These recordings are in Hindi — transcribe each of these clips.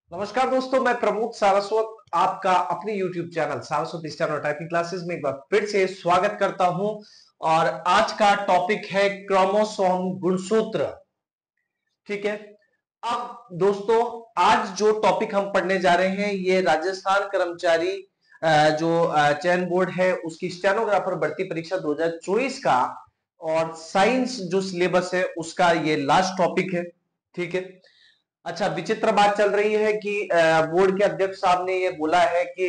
नमस्कार दोस्तों, मैं प्रमोद सारस्वत आपका अपने YouTube channel Saraswat steno typing classes में एक बार फिर से स्वागत करता हूं। और आज का टॉपिक है क्रोमोसोम गुणसूत्र। ठीक है। अब दोस्तों, आज जो टॉपिक हम पढ़ने जा रहे हैं ये राजस्थान कर्मचारी जो चयन बोर्ड है उसकी स्टेनोग्राफर भर्ती परीक्षा 2024 का और साइंस जो सिलेबस है उसका ये लास्ट टॉपिक है। ठीक है। अच्छा, विचित्र बात चल रही है कि बोर्ड के अध्यक्ष साहब ने ये बोला है कि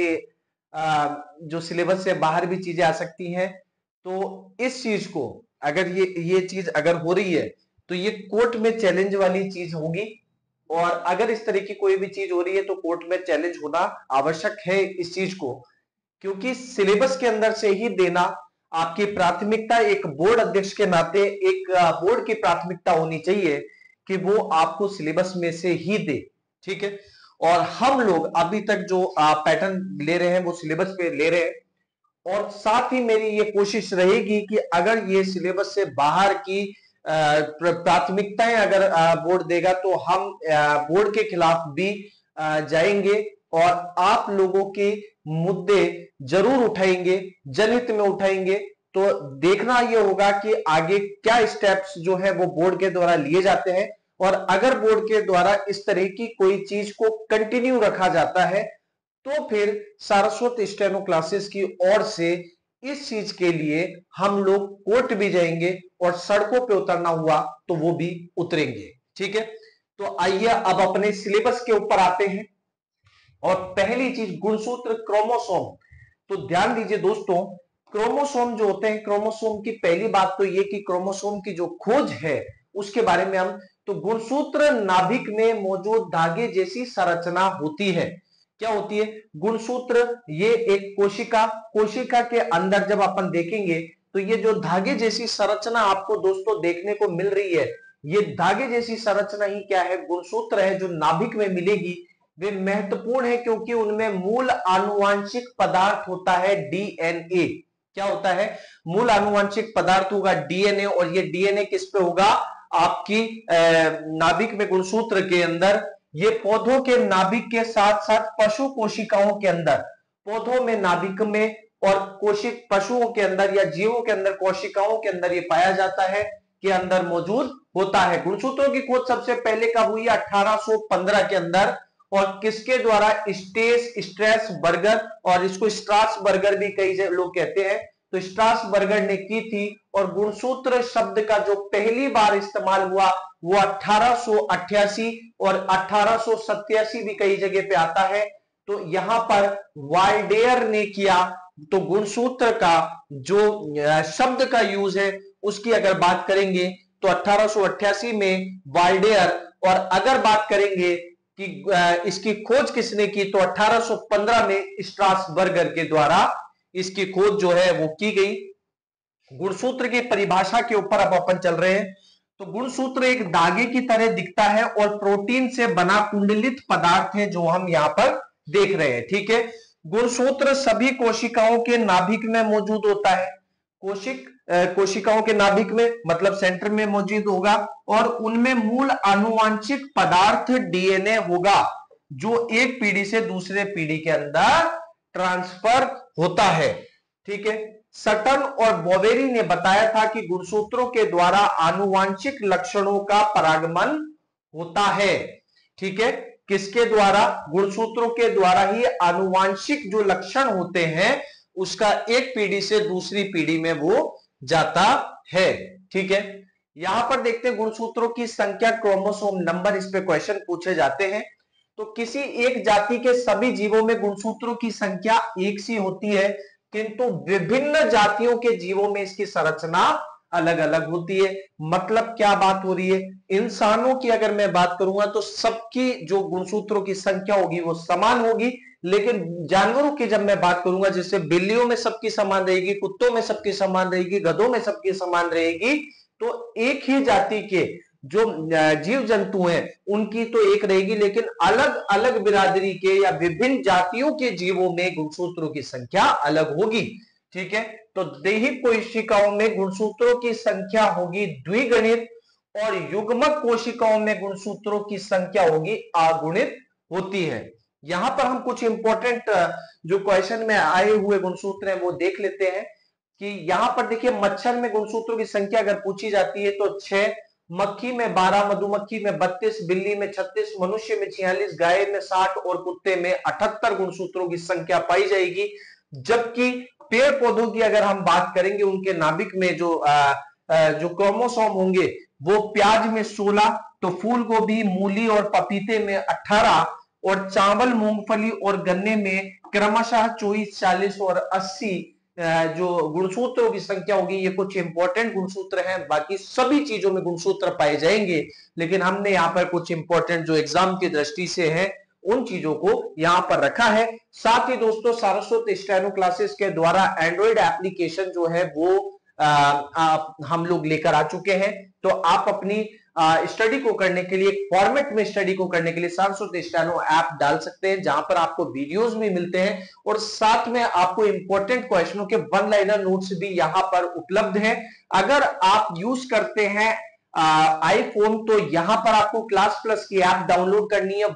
जो सिलेबस से बाहर भी चीजें आ सकती हैं। तो इस चीज को अगर ये चीज अगर हो रही है तो ये कोर्ट में चैलेंज वाली चीज होगी। और अगर इस तरह की कोई भी चीज हो रही है तो कोर्ट में चैलेंज होना आवश्यक है इस चीज को, क्योंकि सिलेबस के अंदर से ही देना आपकी प्राथमिकता एक बोर्ड अध्यक्ष के नाते एक बोर्ड की प्राथमिकता होनी चाहिए कि वो आपको सिलेबस में से ही दे। ठीक है। और हम लोग अभी तक जो पैटर्न ले रहे हैं वो सिलेबस पे ले रहे हैं। और साथ ही मेरी ये कोशिश रहेगी कि अगर ये सिलेबस से बाहर की प्राथमिकताएं अगर बोर्ड देगा तो हम बोर्ड के खिलाफ भी जाएंगे और आप लोगों के मुद्दे जरूर उठाएंगे, जनहित में उठाएंगे। तो देखना यह होगा कि आगे क्या स्टेप्स जो है वो बोर्ड के द्वारा लिए जाते हैं। और अगर बोर्ड के द्वारा इस तरह की कोई चीज को कंटिन्यू रखा जाता है तो फिर सारस्वत स्टेनो क्लासेस की ओर से इस चीज के लिए हम लोग कोर्ट भी जाएंगे और सड़कों पे उतरना हुआ तो वो भी उतरेंगे। ठीक है। तो आइए अब अपने सिलेबस के ऊपर आते हैं। और पहली चीज गुणसूत्र क्रोमोसोम। तो ध्यान दीजिए दोस्तों, क्रोमोसोम जो होते हैं, क्रोमोसोम की पहली बात तो ये कि क्रोमोसोम की जो खोज है उसके बारे में हम तो गुणसूत्र नाभिक में मौजूद धागे जैसी संरचना होती है। क्या होती है गुणसूत्र? ये एक कोशिका, कोशिका के अंदर जब अपन देखेंगे तो ये जो धागे जैसी संरचना आपको दोस्तों देखने को मिल रही है, ये धागे जैसी संरचना ही क्या है, गुणसूत्र है जो नाभिक में मिलेगी। वे महत्वपूर्ण है क्योंकि उनमें मूल आनुवांशिक पदार्थ होता है डीएनए। क्या होता है? मूल आनुवांशिक पदार्थ होगा डीएनए। और ये डीएनए किस पे होगा? आपकी नाभिक में गुणसूत्र के अंदर। ये पौधों के नाभिक के साथ साथ पशु कोशिकाओं के अंदर, पौधों में नाभिक में और कोशिक पशुओं के अंदर या जीवों के अंदर कोशिकाओं के अंदर ये पाया जाता है के अंदर मौजूद होता है। गुणसूत्रों की खोज सबसे पहले कब हुई? 1815 के अंदर। और किसके द्वारा? स्ट्रेस बर्गर, और इसको स्ट्रास बर्गर भी कई लोग कहते हैं। तो स्ट्रास बर्गर ने की थी। और गुणसूत्र शब्द का जो पहली बार इस्तेमाल हुआ वो 1888 और 1887 भी कई जगह पे आता है। तो यहां पर वाल्डेयर ने किया। तो गुणसूत्र का जो शब्द का यूज है उसकी अगर बात करेंगे तो 1888 में वाल्डेयर। और अगर बात करेंगे कि इसकी खोज किसने की तो 1815 में स्ट्रासबर्गर के द्वारा इसकी खोज जो है वो की गई। गुणसूत्र की परिभाषा के ऊपर अब अपन चल रहे हैं। तो गुणसूत्र एक धागे की तरह दिखता है और प्रोटीन से बना कुंडलित पदार्थ है जो हम यहां पर देख रहे हैं। ठीक है। गुणसूत्र सभी कोशिकाओं के नाभिक में मौजूद होता है। कोशिकाओं के नाभिक में मतलब सेंटर में मौजूद होगा। और उनमें मूल आनुवांशिक पदार्थ डीएनए होगा जो एक पीढ़ी से दूसरे पीढ़ी के अंदर ट्रांसफर होता है। ठीक है। सटन और बोवेरी ने बताया था कि गुणसूत्रों के द्वारा आनुवांशिक लक्षणों का परागमन होता है। ठीक है। किसके द्वारा? गुणसूत्रों के द्वारा ही आनुवांशिक जो लक्षण होते हैं उसका एक पीढ़ी से दूसरी पीढ़ी में वो जाता है। ठीक है। यहां पर देखते हैं गुणसूत्रों की संख्या, क्रोमोसोम नंबर, इस पे क्वेश्चन पूछे जाते हैं। तो किसी एक जाति के सभी जीवों में गुणसूत्रों की संख्या एक सी होती है, किंतु विभिन्न जातियों के जीवों में इसकी संरचना अलग अलग होती है। मतलब क्या बात हो रही है? इंसानों की अगर मैं बात करूंगा तो सबकी जो गुणसूत्रों की संख्या होगी वो समान होगी। लेकिन जानवरों की जब मैं बात करूंगा, जैसे बिल्लियों में सबकी समान रहेगी, कुत्तों में सबकी समान रहेगी, गधों में सबकी समान रहेगी, तो एक ही जाति के जो जीव जंतु हैं उनकी तो एक रहेगी, लेकिन अलग अलग बिरादरी के या विभिन्न जातियों के जीवों में गुणसूत्रों की संख्या अलग होगी। ठीक है। तो दैहिक कोशिकाओं में गुणसूत्रों की संख्या होगी द्विगुणित और युग्मक कोशिकाओं में गुणसूत्रों की संख्या होगी अगुणित होती है। यहां पर हम कुछ इंपॉर्टेंट जो क्वेश्चन में आए हुए गुणसूत्र हैं वो देख लेते हैं कि यहां पर देखिए मच्छर में गुणसूत्रों की संख्या अगर पूछी जाती है तो 6, मक्खी में 12, मधुमक्खी में 32, बिल्ली में 36, मनुष्य में 46, गाय में 60 और कुत्ते में 78 गुणसूत्रों की संख्या पाई जाएगी। जबकि पेड़ पौधों की अगर हम बात करेंगे उनके नाभिक में जो क्रोमोसोम होंगे वो प्याज में 16, तो फूल गोभी, मूली और पपीते में 18 और चावल, मूंगफली और गन्ने में क्रमशः 24, 40 और 80 जो गुणसूत्रों की संख्या होगी। ये कुछ इंपॉर्टेंट गुणसूत्र हैं, बाकी सभी चीजों में गुणसूत्र पाए जाएंगे, लेकिन हमने यहाँ पर कुछ इंपॉर्टेंट जो एग्जाम की दृष्टि से है उन चीजों को यहां पर रखा है। साथ ही दोस्तों सारस्वत स्टेनो क्लासेस के द्वारा एंड्रॉइड एप्लीकेशन जो है वो हम लोग लेकर आ चुके हैं। तो आप अपनी स्टडी को करने के लिए, एक फॉर्मेट में स्टडी को करने के लिए सारस्वत स्टेनो ऐप डाल सकते हैं, जहां पर आपको वीडियोस भी मिलते हैं और साथ में आपको इंपॉर्टेंट क्वेश्चनों के वन लाइनर नोट्स भी यहां पर उपलब्ध हैं। अगर आप यूज करते हैं आईफोन तो यहां पर आपको क्लास प्लस की ऐप डाउनलोड करनी है,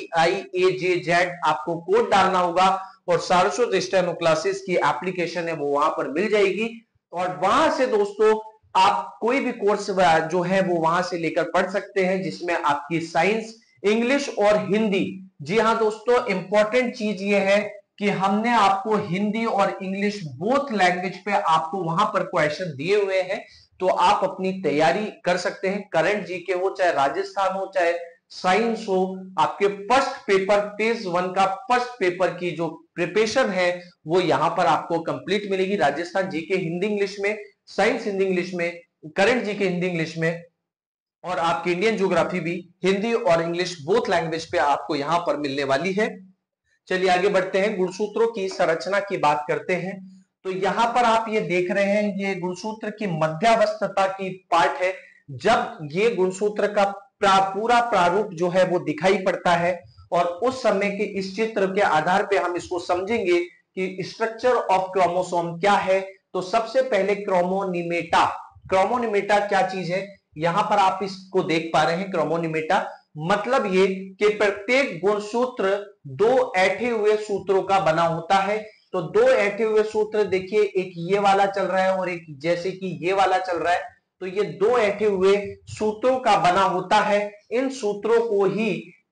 YDIAJZ आपको कोड डालना होगा और सारस्वत स्टेनो क्लासेस की एप्लीकेशन है वो वहां पर मिल जाएगी और वहां से दोस्तों आप कोई भी कोर्स जो है वो वहां से लेकर पढ़ सकते हैं, जिसमें आपकी साइंस, इंग्लिश और हिंदी। जी हाँ दोस्तों, इंपॉर्टेंट चीज ये है कि हमने आपको हिंदी और इंग्लिश बोथ लैंग्वेज पे आपको वहां पर क्वेश्चन दिए हुए हैं, तो आप अपनी तैयारी कर सकते हैं। करंट जीके हो, चाहे राजस्थान हो, चाहे साइंस हो, आपके फर्स्ट पेपर फेज 1 का फर्स्ट पेपर की जो प्रिपरेशन है वो यहां पर आपको कंप्लीट मिलेगी। राजस्थान जीके हिंदी इंग्लिश में, साइंस हिंदी इंग्लिश में, करंट जीके हिंदी इंग्लिश में और आपकी इंडियन ज्योग्राफी भी हिंदी और इंग्लिश बोथ लैंग्वेज पे आपको यहां पर मिलने वाली है। चलिए आगे बढ़ते हैं, गुणसूत्रों की संरचना की बात करते हैं। तो यहां पर आप ये देख रहे हैं, ये गुणसूत्र की मध्यावस्थता की पार्ट है। जब ये गुणसूत्र का पूरा प्रारूप जो है वो दिखाई पड़ता है और उस समय के इस चित्र के आधार पे हम इसको समझेंगे कि स्ट्रक्चर ऑफ क्रोमोसोम क्या है। तो सबसे पहले क्रोमोनिमेटा। क्रोमोनिमेटा क्या चीज है, यहां पर आप इसको देख पा रहे हैं। क्रोमोनिमेटा मतलब ये कि प्रत्येक गुणसूत्र दो ऐठे हुए सूत्रों का बना होता है। तो दो ऐठे हुए सूत्र देखिए, एक ये वाला चल रहा है और एक जैसे कि ये वाला चल रहा है, तो ये दो ऐठे हुए सूत्रों का बना होता है। इन सूत्रों को ही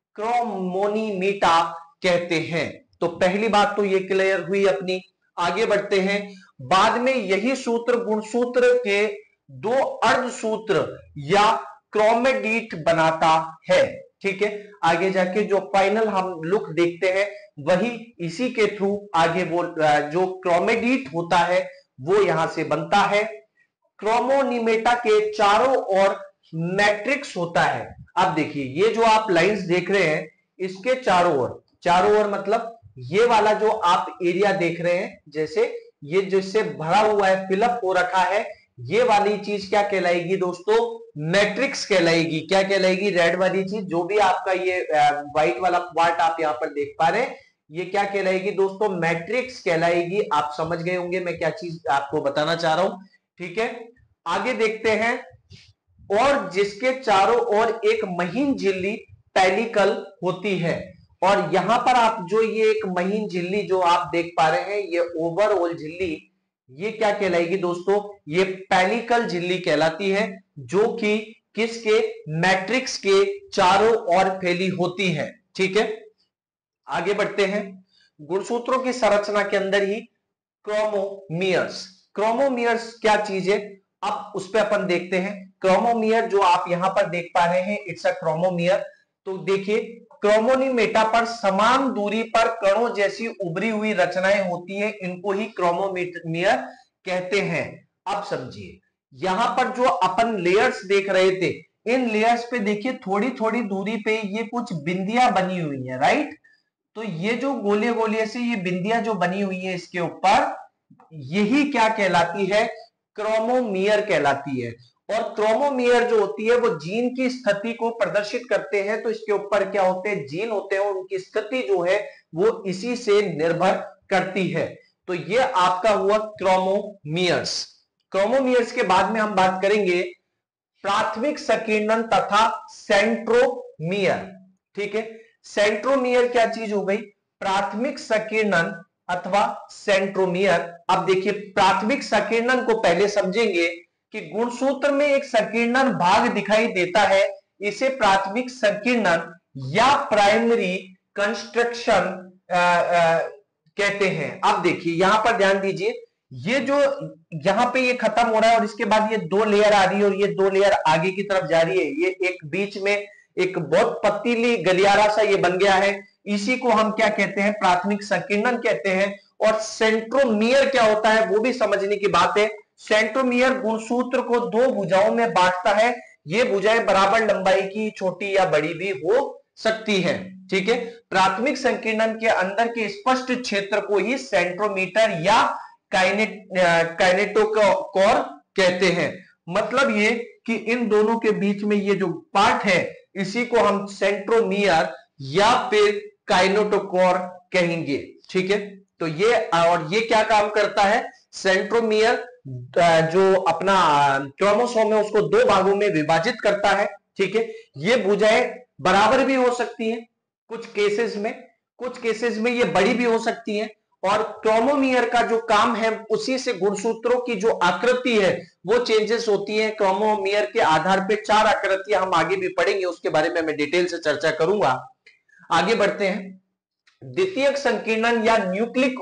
क्रोमोनिमेटा कहते हैं। तो पहली बात तो ये क्लियर हुई अपनी। आगे बढ़ते हैं, बाद में यही सूत्र गुणसूत्र के दो अर्धसूत्र या क्रोमेडीट बनाता है। ठीक है, आगे जाके जो फाइनल हम लुक देखते हैं वही इसी के थ्रू आगे वो जो क्रोमेडीट होता है वो यहां से बनता है। क्रोमोनिमेटा के चारों ओर मैट्रिक्स होता है। अब देखिए ये जो आप लाइंस देख रहे हैं इसके चारों ओर मतलब ये वाला जो आप एरिया देख रहे हैं, जैसे ये जिससे भरा हुआ है, फिलअप हो रखा है, ये वाली चीज क्या कहलाएगी दोस्तों, मैट्रिक्स कहलाएगी। क्या कहलाएगी, रेड वाली चीज, जो भी आपका ये व्हाइट वाला पार्ट आप यहां पर देख पा रहे हैं, ये क्या कहलाएगी दोस्तों, मैट्रिक्स कहलाएगी। आप समझ गए होंगे मैं क्या चीज आपको बताना चाह रहा हूं। ठीक है, आगे देखते हैं, और जिसके चारों ओर एक महीन झिल्ली पेलिकल होती है। और यहां पर आप जो ये एक महीन झिल्ली जो आप देख पा रहे हैं, ये ओवरऑल झिल्ली, ये क्या कहलाएगी दोस्तों, ये पेलिकल झिल्ली कहलाती है, जो कि किसके, मैट्रिक्स के चारों ओर फैली होती है। ठीक है, आगे बढ़ते हैं, गुणसूत्रों की संरचना के अंदर ही क्रोमोमियर्स। क्रोमोमियर्स क्या चीज है, अब उस पर अपन देखते हैं। क्रोमोमियर जो आप यहां पर देख पा रहे हैं, इट्स अ क्रोमोमियर। तो देखिए, क्रोमोनिमेटा पर समान दूरी पर कणों जैसी उभरी हुई रचनाएं होती हैं, इनको ही क्रोमोमियर कहते हैं। अब समझिए, यहां पर जो अपन लेयर्स देख रहे थे, इन लेयर्स पे देखिए थोड़ी थोड़ी दूरी पे ये कुछ बिंदियां बनी हुई है, राइट। तो ये जो गोले गोले से ये बिंदियां जो बनी हुई है इसके ऊपर, यही क्या कहलाती है, क्रोमोमियर कहलाती है। और क्रोमोमियर जो होती है वो जीन की स्थिति को प्रदर्शित करते हैं। तो इसके ऊपर क्या होते हैं, जीन होते हैं, और उनकी स्थिति जो है वो इसी से निर्भर करती है। तो ये आपका हुआ क्रोमोमियर्स। क्रोमोमियर्स के बाद में हम बात करेंगे प्राथमिक संकीर्णन तथा सेंट्रोमियर। ठीक है, सेंट्रोमियर क्या चीज हो गई? प्राथमिक संकीर्णन अथवा सेंट्रोमियर। अब देखिए, प्राथमिक संकीर्णन को पहले समझेंगे कि गुणसूत्र में एक संकीर्णन भाग दिखाई देता है, इसे प्राथमिक संकीर्णन या प्राइमरी कंस्ट्रक्शन कहते हैं। अब देखिए यहां पर ध्यान दीजिए, ये जो यहां पे ये खत्म हो रहा है और इसके बाद ये दो लेयर आ रही है और ये दो लेयर आगे की तरफ जा रही है, ये एक बीच में एक बहुत पतली गलियारा सा ये बन गया है, इसी को हम क्या कहते हैं? प्राथमिक संकीर्णन कहते हैं। और सेंट्रोमियर क्या होता है वो भी समझने की बात है। सेंट्रोमियर गुणसूत्र को दो भुजाओं में बांटता है, ये भुजाएं बराबर लंबाई की छोटी या बड़ी भी हो सकती है, ठीक है। प्राथमिक संकीर्णन के अंदर के स्पष्ट क्षेत्र को ही सेंट्रोमीटर या काइनेटोकोर कहते हैं। मतलब ये कि इन दोनों के बीच में ये जो पार्ट है इसी को हम सेंट्रोमियर या फिर काइनेटोकोर कहेंगे, ठीक है। तो ये और ये क्या काम करता है? सेंट्रोमियर जो अपना क्रोमोसोम है उसको दो भागों में विभाजित करता है, ठीक है। ये भुजाएं बराबर भी हो सकती हैं कुछ केसेस में ये बड़ी भी हो सकती हैं। और क्रोमोमियर का जो काम है उसी से गुणसूत्रों की जो आकृति है वो चेंजेस होती है। क्रोमोमियर के आधार पे चार आकृतियां हम आगे भी पढ़ेंगे, उसके बारे में मैं डिटेल से चर्चा करूंगा। आगे बढ़ते हैं। द्वितीयक संकीर्णन या न्यूक्लिक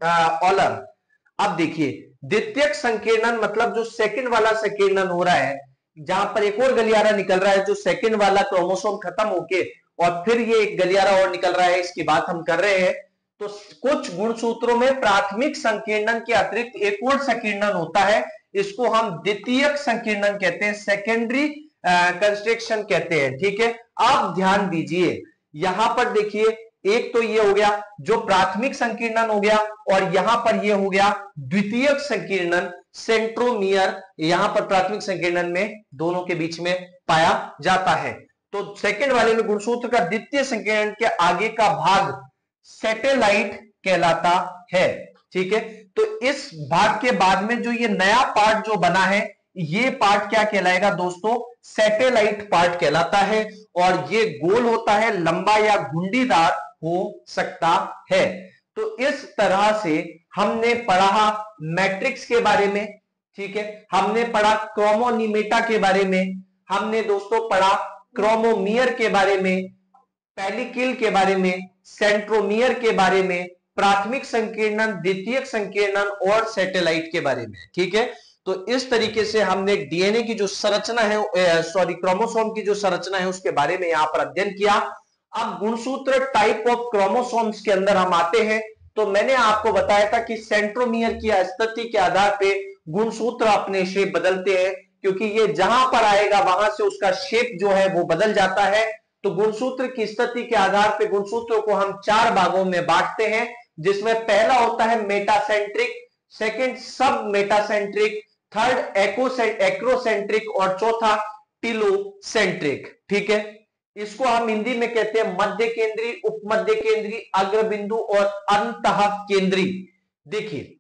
ऑलर। अब देखिए, द्वितीयक संकीर्णन मतलब जो सेकंड वाला संकीर्णन हो रहा है, जहां पर एक और गलियारा निकल रहा है, जो सेकंड वाला क्रोमोसोम खत्म होके और फिर ये एक गलियारा और निकल रहा है, इसकी बात हम कर रहे हैं। तो कुछ गुणसूत्रों में प्राथमिक संकीर्णन के अतिरिक्त एक और संकीर्णन होता है, इसको हम द्वितीयक संकीर्णन कहते हैं, सेकेंडरी कंस्ट्रक्शन कहते हैं, ठीक है। आप ध्यान दीजिए, यहां पर देखिए, एक तो ये हो गया जो प्राथमिक संकीर्णन हो गया और यहां पर ये हो गया द्वितीयक संकीर्णन सेंट्रोमियर। यहां पर प्राथमिक संकीर्णन में दोनों के बीच में पाया जाता है। तो सेकंड वाले में गुणसूत्र का द्वितीय संकीर्णन के आगे का भाग सैटेलाइट कहलाता है, ठीक है। तो इस भाग के बाद में जो ये नया पार्ट जो बना है, ये पार्ट क्या कहलाएगा दोस्तों? सैटेलाइट पार्ट कहलाता है। और ये गोल होता है, लंबा या घुंडीदार हो सकता है। तो इस तरह से हमने पढ़ा मैट्रिक्स के बारे में, ठीक है। हमने पढ़ा क्रोमोनिमेटा के बारे में, हमने दोस्तों पढ़ा क्रोमोमियर के बारे में, पेलिकिल के बारे में, सेंट्रोमियर के बारे में, प्राथमिक संकीर्णन, द्वितीयक संकीर्णन और सैटेलाइट के बारे में, ठीक है। तो इस तरीके से हमने डीएनए की जो संरचना है, क्रोमोसोम की जो संरचना है उसके बारे में यहां पर अध्ययन किया। अब गुणसूत्र टाइप ऑफ क्रोमोसोम्स के अंदर हम आते हैं। तो मैंने आपको बताया था कि सेंट्रोमियर की स्थिति के आधार पे गुणसूत्र अपने शेप बदलते हैं, क्योंकि ये जहां पर आएगा वहां से उसका शेप जो है वो बदल जाता है। तो गुणसूत्र की स्थिति के आधार पर गुणसूत्रों को हम चार भागों में बांटते हैं, जिसमें पहला होता है metacentric, second sub metacentric, third acrocentric और चौथा टिलोसेंट्रिक, ठीक है। इसको हम हिंदी में कहते हैं मध्य केंद्री, उपमध्य केंद्री, अग्रबिंदु और अंतः केंद्री। देखिए,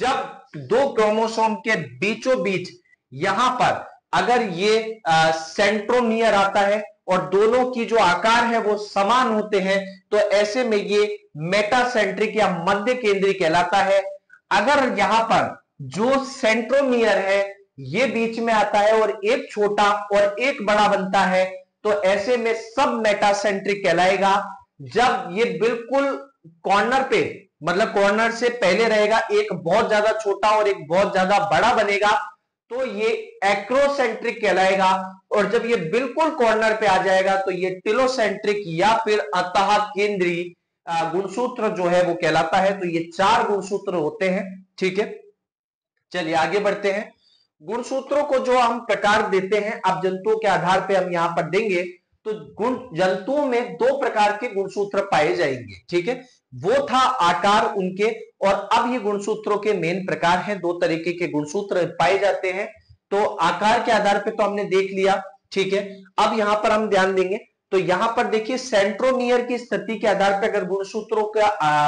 जब दो क्रोमोसोम के बीचों बीच यहां पर अगर ये सेंट्रोमियर आता है और दोनों की जो आकार है वो समान होते हैं, तो ऐसे में ये मेटासेंट्रिक या मध्य केंद्री कहलाता है। अगर यहां पर जो सेंट्रोमियर है ये बीच में आता है और एक छोटा और एक बड़ा बनता है, तो ऐसे में सब मेटासेंट्रिक कहलाएगा। जब ये बिल्कुल कॉर्नर पे, मतलब कॉर्नर से पहले रहेगा, एक बहुत ज्यादा छोटा और एक बहुत ज्यादा बड़ा बनेगा, तो ये एक्रोसेंट्रिक कहलाएगा। और जब ये बिल्कुल कॉर्नर पे आ जाएगा तो ये टिलोसेंट्रिक या फिर अंतः केंद्री गुणसूत्र जो है वो कहलाता है। तो ये चार गुणसूत्र होते हैं, ठीक है। चलिए आगे बढ़ते हैं। गुणसूत्रों को जो हम प्रकार देते हैं, अब जंतुओं के आधार पे हम यहां पर देंगे, तो जंतुओं में दो प्रकार के गुणसूत्र पाए जाएंगे, ठीक है। वो था आकार उनके, और अब ये गुणसूत्रों के मेन प्रकार हैं, दो तरीके के गुणसूत्र पाए जाते हैं। तो आकार के आधार पे तो हमने देख लिया, ठीक है। अब यहां पर हम ध्यान देंगे, तो यहां पर देखिए सेंट्रोमियर की स्थिति के आधार पर अगर गुणसूत्रों का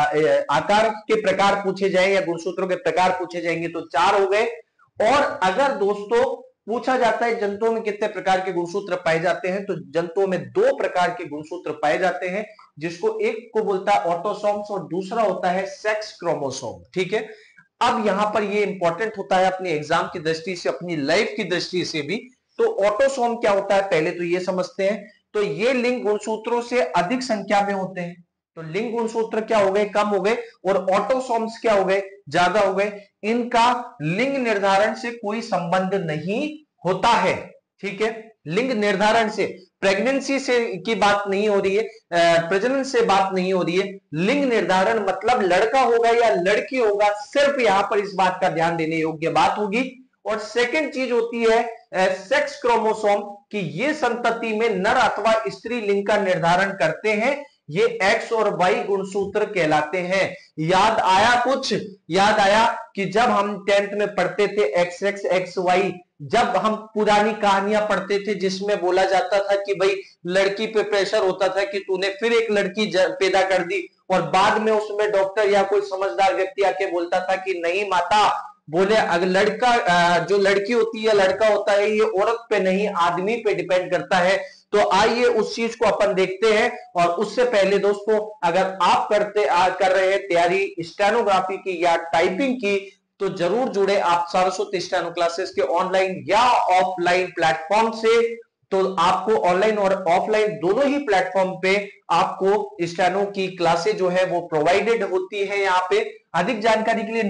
आकार के प्रकार पूछे जाए या गुणसूत्रों के प्रकार पूछे जाएंगे तो चार हो गए। और अगर दोस्तों पूछा जाता है जंतुओं में कितने प्रकार के गुणसूत्र पाए जाते हैं, तो जंतुओं में दो प्रकार के गुणसूत्र पाए जाते हैं। जिसको एक को बोलता है ऑटोसोम्स और दूसरा होता है सेक्स क्रोमोसोम। ठीक है, अब यहां पर ये इंपॉर्टेंट होता है अपने एग्जाम की दृष्टि से, अपनी लाइफ की दृष्टि से भी। तो ऑटोसोम क्या होता है पहले तो ये समझते हैं। तो ये लिंग गुणसूत्रों से अधिक संख्या में होते हैं। तो लिंग गुणसूत्र क्या हो गए, कम हो गए, और ऑटोसोम्स क्या हो गए, ज्यादा हो गए। इनका लिंग निर्धारण से कोई संबंध नहीं होता है। ठीक है, लिंग निर्धारण से, प्रेगनेंसी से की बात नहीं हो रही है, प्रजनन से बात नहीं हो रही है। लिंग निर्धारण मतलब लड़का होगा या लड़की होगा, सिर्फ यहां पर इस बात का ध्यान देने योग्य बात होगी। और सेकंड चीज होती है सेक्स क्रोमोसोम, कि ये संतति में नर अथवा स्त्री लिंग का निर्धारण करते हैं। ये एक्स और वाई गुणसूत्र कहलाते हैं। याद आया कुछ, याद आया कि जब हम 10th में पढ़ते थे एक्स एक्स एक्स वाई, जब हम पुरानी कहानियां पढ़ते थे जिसमें बोला जाता था कि भाई लड़की पे प्रेशर होता था कि तूने फिर एक लड़की पैदा कर दी, और बाद में उसमें डॉक्टर या कोई समझदार व्यक्ति आके बोलता था कि नहीं माता, बोले अगर लड़का जो लड़की होती है लड़का होता है, ये औरत पे नहीं आदमी पे डिपेंड करता है। तो आइए उस चीज को अपन देखते हैं। और उससे पहले दोस्तों, अगर आप कर रहे हैं तैयारी स्टेनोग्राफी की या टाइपिंग की, तो जरूर जुड़े आप सरस्वती स्टेनो क्लासेस के ऑनलाइन या ऑफलाइन प्लेटफॉर्म से। तो आपको ऑनलाइन और ऑफलाइन दोनों ही प्लेटफॉर्म पे आपको स्टेनो की क्लासेस जो है वो प्रोवाइडेड होती है। यहाँ पे अधिक जानकारी के लिए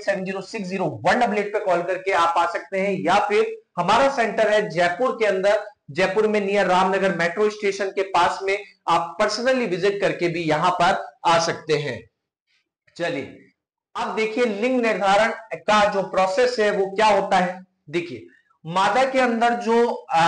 98706018 पे कॉल करके आप आ सकते हैं, या फिर हमारा सेंटर है जयपुर के अंदर, जयपुर में नियर रामनगर मेट्रो स्टेशन के पास में, आप पर्सनली विजिट करके भी यहां पर आ सकते हैं। चलिए अब देखिए लिंग निर्धारण का जो प्रोसेस है वो क्या होता है। देखिए मादा के अंदर जो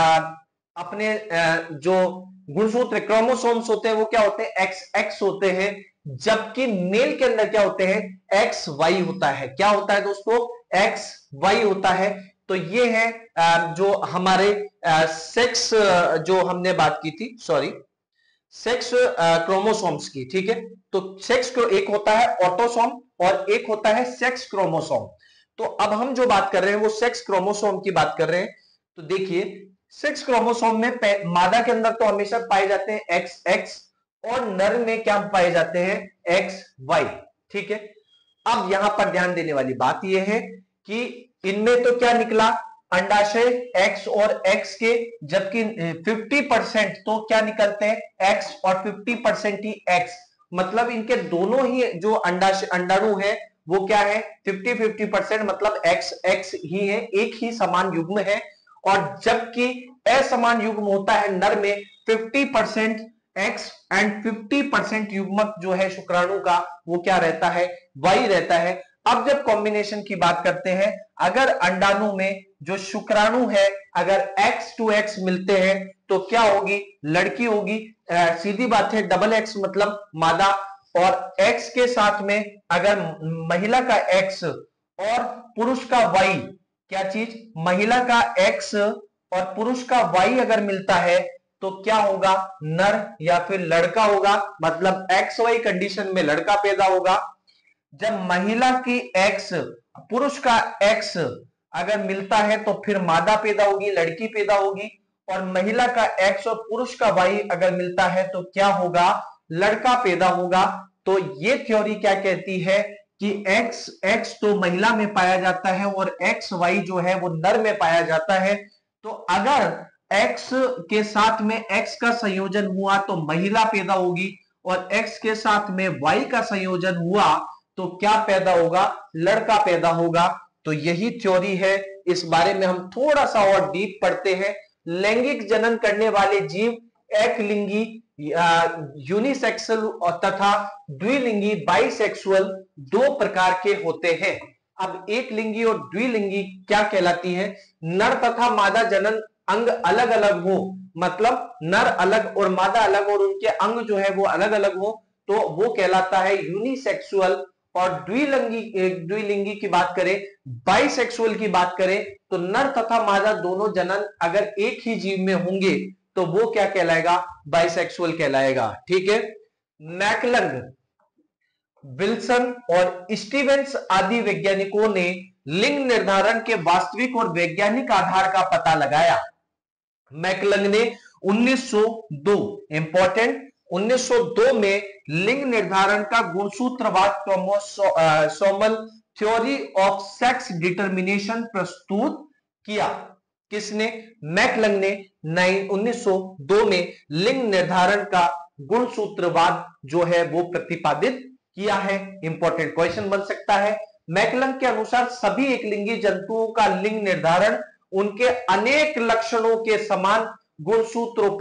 अपने जो गुणसूत्र क्रोमोसोम्स होते हैं वो क्या होते हैं, एक्स एक्स होते हैं, जबकि मेल के अंदर क्या होते हैं, एक्स वाई होता है। क्या होता है दोस्तों, एक्स वाई होता है। तो ये है जो हमारे सेक्स जो हमने बात की थी, सॉरी, सेक्स क्रोमोसोम्स की। ठीक है, तो सेक्स एक होता है ऑटोसोम और एक होता है सेक्स क्रोमोसोम। तो अब हम जो बात कर रहे हैं वो सेक्स क्रोमोसोम की बात कर रहे हैं। तो देखिए सेक्स क्रोमोसोम में मादा के अंदर तो हमेशा पाए जाते हैं एक्स एक्स, और नर में क्या पाए जाते हैं, एक्स वाई। ठीक है, अब यहां पर ध्यान देने वाली बात यह है कि इनमें तो क्या निकला, अंडाशय एक्स और एक्स के, जबकि 50% तो क्या निकलते हैं एक्स और 50% ही एक्स। मतलब इनके दोनों ही जो अंडाशय अंडाणु है वो क्या है, 50-50%, मतलब एक्स एक्स ही है, एक ही समान युग्म है। और जबकि असमान युग्म होता है नर में, 50% एक्स एंड 50% युग्मक जो है शुक्राणु का वो क्या रहता है, वाई रहता है। अब जब कॉम्बिनेशन की बात करते हैं, अगर अंडाणु में जो शुक्राणु है अगर एक्स टू एक्स मिलते हैं तो क्या होगी, लड़की होगी। सीधी बात है, डबल एक्स मतलब मादा, और एक्स के साथ में अगर महिला का एक्स और पुरुष का वाई, क्या चीज, महिला का एक्स और पुरुष का वाई अगर मिलता है तो क्या होगा, नर या फिर लड़का होगा, मतलब एक्स वाई कंडीशन में लड़का पैदा होगा। जब महिला की एक्स पुरुष का एक्स अगर मिलता है तो फिर मादा पैदा होगी, लड़की पैदा होगी। और महिला का एक्स और पुरुष का वाई अगर मिलता है तो क्या होगा, लड़का पैदा होगा। तो ये थ्योरी क्या कहती है कि एक्स एक्स तो महिला में पाया जाता है और एक्स वाई जो है वो नर में पाया जाता है। तो अगर एक्स के साथ में एक्स का संयोजन हुआ तो महिला पैदा होगी, और एक्स के साथ में वाई का संयोजन हुआ तो क्या पैदा होगा, लड़का पैदा होगा। तो यही थ्योरी है, इस बारे में हम थोड़ा सा और डीप पढ़ते हैं। लैंगिक जनन करने वाले जीव एक लिंगी यूनिसेक्सुअल और तथा द्विलिंगी बाइसेक्सुअल दो प्रकार के होते हैं। अब एक लिंगी और द्विलिंगी क्या कहलाती है, नर तथा मादा जनन अंग अलग अलग हो, मतलब नर अलग और मादा अलग और उनके अंग जो है वो अलग अलग हो, तो वो कहलाता है यूनिसेक्सुअल। और द्विलिंगी की बात करें, बाइसेक्सुअल की बात करें, तो नर तथा मादा दोनों जनन अगर एक ही जीव में होंगे तो वो क्या कहलाएगा, बाइसेक्सुअल कहलाएगा। ठीक है, मैकलंग, विल्सन और स्टीवेंस आदि वैज्ञानिकों ने लिंग निर्धारण के वास्तविक और वैज्ञानिक आधार का पता लगाया। मैकलंग ने 1902, इंपॉर्टेंट, 1902 में लिंग निर्धारण का गुणसूत्रवाद chromosomal theory of sex determination प्रस्तुत किया। किसने? मैकलंग ने 1902 में लिंग निर्धारण का गुणसूत्रवाद जो है वो प्रतिपादित किया है। इंपॉर्टेंट क्वेश्चन बन सकता है। मैकलंग के अनुसार सभी एकलिंगी जंतुओं का लिंग निर्धारण उनके अनेक लक्षणों के समान गुणसूत्रों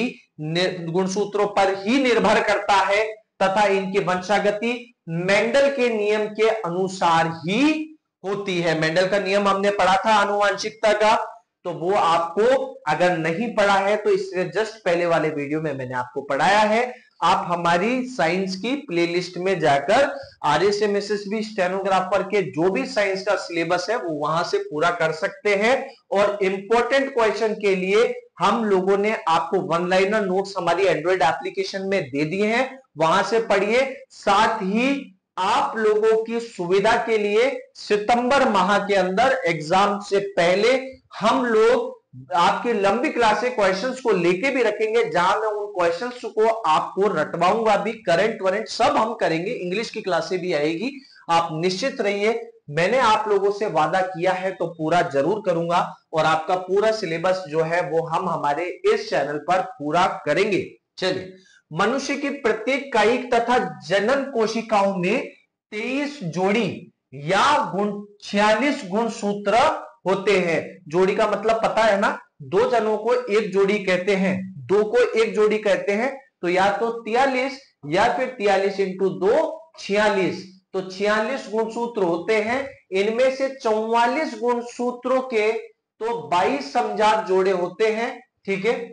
पर ही निर्भर करता है तथा इनकी वंशागति मेंडल के नियम के अनुसार ही होती है। मेंडल का नियम हमने पढ़ा था आनुवांशिकता का, तो वो आपको अगर नहीं पढ़ा है तो इससे जस्ट पहले वाले वीडियो में मैंने आपको पढ़ाया है। आप हमारी साइंस की प्लेलिस्ट में जाकर RSMSSB स्टेनोग्राफर के जो भी साइंस का सिलेबस है वो वहां से पूरा कर सकते हैं। और इंपॉर्टेंट क्वेश्चन के लिए हम लोगों ने आपको वन लाइनर नोट्स हमारी एंड्रॉइड एप्लीकेशन में दे दिए हैं, वहां से पढ़िए। साथ ही आप लोगों की सुविधा के लिए सितंबर माह के अंदर एग्जाम से पहले हम लोग आपके लंबी क्लासें क्वेश्चंस को लेके भी रखेंगे, जहां मैं उन क्वेश्चंस को आपको रटवाऊंगा भी, करंट वरेंट सब हम करेंगे। इंग्लिश की क्लासें भी आएगी, आप निश्चित रहिए। मैंने आप लोगों से वादा किया है तो पूरा जरूर करूंगा और आपका पूरा सिलेबस जो है वो हम हमारे इस चैनल पर पूरा करेंगे। चलिए, मनुष्य की प्रत्येक कायिक तथा जनन कोशिकाओं में 23 जोड़ी या 46 गुणसूत्र होते हैं। जोड़ी का मतलब पता है ना, दो जनों को एक जोड़ी कहते हैं, दो को एक जोड़ी कहते हैं। तो या तो 43 या फिर 43 इंटू 2 46, तो 46 गुणसूत्र होते हैं। इनमें से 44 गुणसूत्रों के तो 22 समजात जोड़े होते हैं, ठीक है,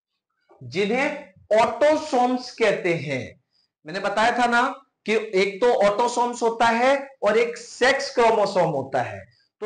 जिन्हें ऑटोसोम्स कहते हैं। मैंने बताया था ना कि एक तो ऑटोसोम्स होता है और एक सेक्स क्रोमोसोम होता है। तो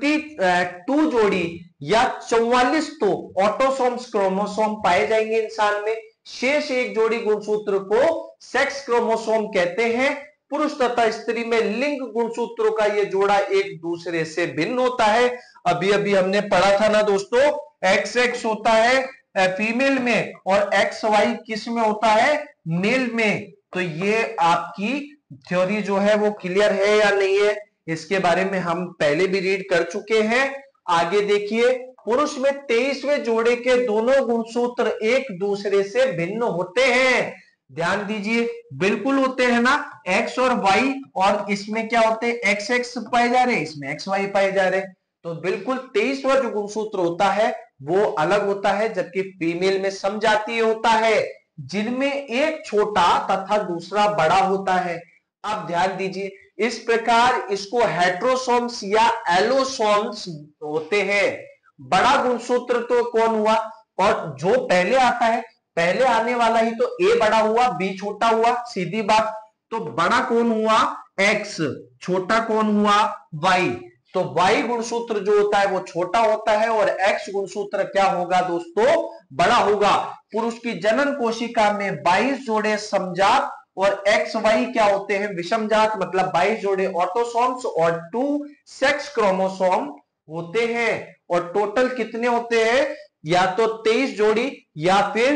22 जोड़ी या 44 तो ऑटोसोम्स क्रोमोसोम पाए जाएंगे इंसान में। शेष एक जोड़ी गुणसूत्र को सेक्स क्रोमोसोम कहते हैं। पुरुष तथा स्त्री में लिंग गुणसूत्रों का यह जोड़ा एक दूसरे से भिन्न होता है। अभी अभी हमने पढ़ा था ना दोस्तों, XX होता है फीमेल में और XY किस में होता है? मेल में। तो ये आपकी थ्योरी जो है वो क्लियर है या नहीं है, इसके बारे में हम पहले भी रीड कर चुके हैं। आगे देखिए, पुरुष में 23वें जोड़े के दोनों गुणसूत्र एक दूसरे से भिन्न होते हैं। ध्यान दीजिए, बिल्कुल होते हैं ना, X और Y, और इसमें क्या होते हैं? XX पाए जा रहे हैं, इसमें XY पाए जा रहे हैं। तो बिल्कुल 23वां जो गुणसूत्र होता है वो अलग होता है, जबकि फीमेल में समजातीय होता है, जिनमें एक छोटा तथा दूसरा बड़ा होता है। अब ध्यान दीजिए, इस प्रकार इसको हेट्रोसोम्स या एलोसोम्स होते हैं। बड़ा गुणसूत्र तो कौन हुआ? और जो पहले आता है, पहले आने वाला ही तो A बड़ा हुआ, B छोटा हुआ, सीधी बात। तो बड़ा कौन हुआ? X, छोटा कौन हुआ? Y। तो Y गुणसूत्र जो होता है वो छोटा होता है और X गुणसूत्र क्या होगा दोस्तों? बड़ा होगा। पुरुष की जनन कोशिका में 22 जोड़े समजात और XY क्या होते हैं? विषमजात, मतलब 22 जोड़े ऑटोसोम्स और 2 सेक्स क्रोमोसोम होते हैं। और टोटल कितने होते हैं? या तो 23 जोड़ी या फिर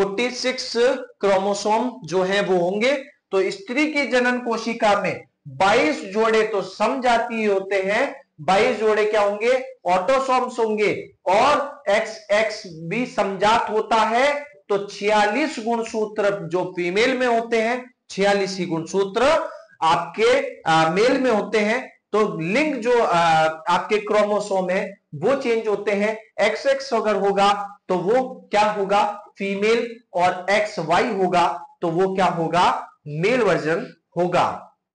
46 क्रोमोसोम जो है वो होंगे। तो स्त्री की जनन कोशिका में 22 जोड़े तो समजातीय होते हैं, 22 जोड़े क्या होंगे? ऑटोसोम्स होंगे, और XX भी समजात होता है। तो 46 गुणसूत्र जो फीमेल में होते हैं, 46 ही गुणसूत्र आपके मेल में होते हैं। तो लिंग जो आपके क्रोमोसोम है वो चेंज होते हैं। XX अगर होगा तो वो क्या होगा? फीमेल, और XY होगा तो वो क्या होगा? मेल वर्जन होगा।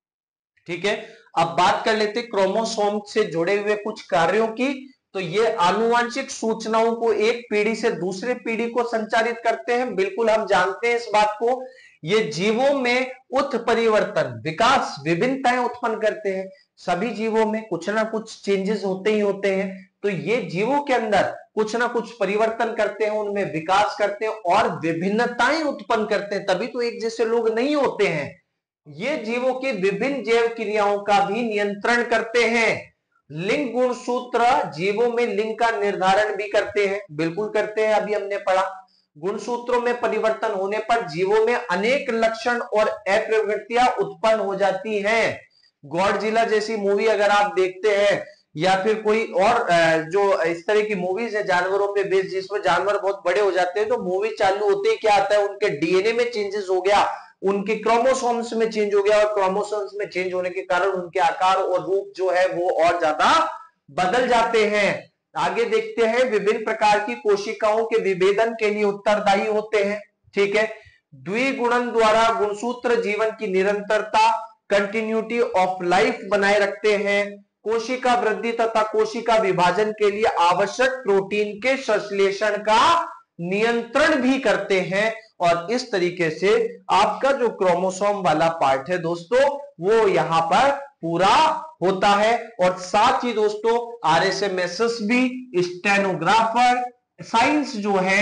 ठीक है, अब बात कर लेते क्रोमोसोम से जुड़े हुए कुछ कार्यों की। तो ये आनुवंशिक सूचनाओं को एक पीढ़ी से दूसरे पीढ़ी को संचारित करते हैं, बिल्कुल हम जानते हैं इस बात को। ये जीवों में उत्परिवर्तन, विकास, विभिन्नताएं उत्पन्न करते हैं। सभी जीवों में कुछ ना कुछ चेंजेस होते ही होते हैं। तो ये जीवों के अंदर कुछ ना कुछ परिवर्तन करते हैं, उनमें विकास करते हैं और विभिन्नताएं उत्पन्न करते हैं, तभी तो एक जैसे लोग नहीं होते हैं। ये जीवों की विभिन्न जैव क्रियाओं का भी नियंत्रण करते हैं। लिंग गुणसूत्र जीवों में लिंग का निर्धारण भी करते हैं, बिल्कुल करते हैं, अभी हमने पढ़ा। गुणसूत्रों में परिवर्तन होने पर जीवों में अनेक लक्षण और अप्रवृत्तियां उत्पन्न हो जाती हैं। गॉडजिला जैसी मूवी अगर आप देखते हैं या फिर कोई और जो इस तरह की मूवीज है जानवरों पे बेस्ड, जिसमें जानवर बहुत बड़े हो जाते हैं, तो मूवी चालू होते ही क्या आता है, उनके डीएनए में चेंजेस हो गया, उनके क्रोमोसोम्स में चेंज हो गया, और क्रोमोसोम्स में चेंज होने के कारण उनके आकार और रूप जो है वो और ज्यादा बदल जाते हैं। आगे देखते हैं, विभिन्न प्रकार की कोशिकाओं के विभेदन के लिए उत्तरदायी होते हैं। ठीक है, द्विगुणन द्वारा गुणसूत्र जीवन की निरंतरता, कंटिन्यूटी ऑफ लाइफ बनाए रखते हैं। कोशिका वृद्धि तथा कोशिका विभाजन के लिए आवश्यक प्रोटीन के संश्लेषण का नियंत्रण भी करते हैं। और इस तरीके से आपका जो क्रोमोसोम वाला पार्ट है दोस्तों, वो यहां पर पूरा होता है। और साथ ही दोस्तों आरएसएमएसएस भी, स्टेनोग्राफर साइंस जो है,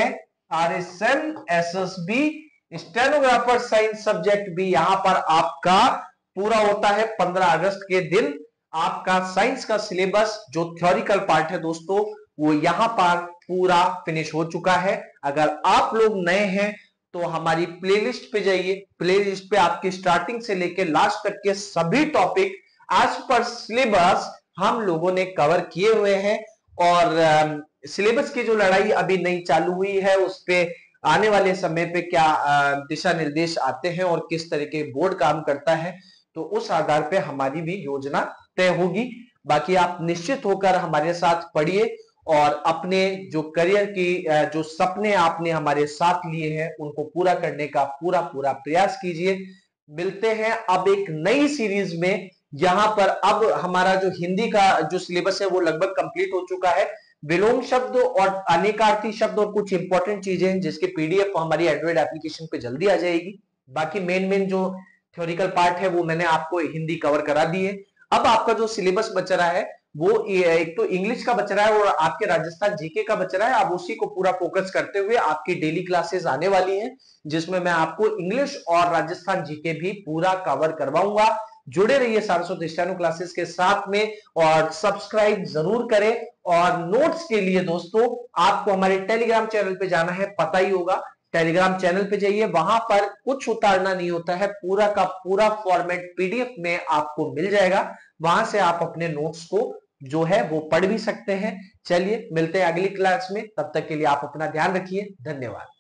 आरएसएमएसएस भी, स्टेनोग्राफर साइंस सब्जेक्ट भी यहां पर आपका पूरा होता है। 15 अगस्त के दिन आपका साइंस का सिलेबस जो थ्योरिकल पार्ट है दोस्तों, वो यहां पर पूरा फिनिश हो चुका है। अगर आप लोग नए हैं तो हमारी प्लेलिस्ट पे जाइए, प्लेलिस्ट पे आपकी स्टार्टिंग से लेकर लास्ट तक के सभी टॉपिक एज पर सिलेबस हम लोगों ने कवर किए हुए हैं। और सिलेबस की जो लड़ाई अभी नई चालू हुई है, उस पे आने वाले समय पे क्या दिशा निर्देश आते हैं और किस तरह के बोर्ड काम करता है, तो उस आधार पे हमारी भी योजना तय होगी। बाकी आप निश्चित होकर हमारे साथ पढ़िए और अपने जो करियर की जो सपने आपने हमारे साथ लिए हैं उनको पूरा करने का पूरा प्रयास कीजिए। मिलते हैं अब एक नई सीरीज में। यहां पर अब हमारा जो हिंदी का जो सिलेबस है वो लगभग कंप्लीट हो चुका है। विलोम शब्द और अनेकार्थी शब्द और कुछ इंपॉर्टेंट चीजें हैं जिसके पीडीएफ हमारी एंड्रॉइड एप्लीकेशन पे जल्दी आ जाएगी। बाकी मेन जो थ्योरिकल पार्ट है वो मैंने आपको हिंदी कवर करा दी है। अब आपका जो सिलेबस बच रहा है वो एक तो इंग्लिश का बच रहा है और आपके राजस्थान जीके का बच रहा है। आप उसी को पूरा फोकस करते हुए आपकी डेली क्लासेस आने वाली हैं, जिसमें मैं आपको इंग्लिश और राजस्थान जीके भी पूरा कवर करवाऊंगा। जुड़े रहिए सारस्वत स्टेनो क्लासेस के साथ में और सब्सक्राइब जरूर करें। और नोट्स के लिए दोस्तों आपको हमारे टेलीग्राम चैनल पे जाना है, पता ही होगा। टेलीग्राम चैनल पे जाइए, वहां पर कुछ उतारना नहीं होता है, पूरा का पूरा फॉर्मेट पीडीएफ में आपको मिल जाएगा। वहां से आप अपने नोट्स को जो है वो पढ़ भी सकते हैं। चलिए मिलते हैं अगली क्लास में, तब तक के लिए आप अपना ध्यान रखिए। धन्यवाद।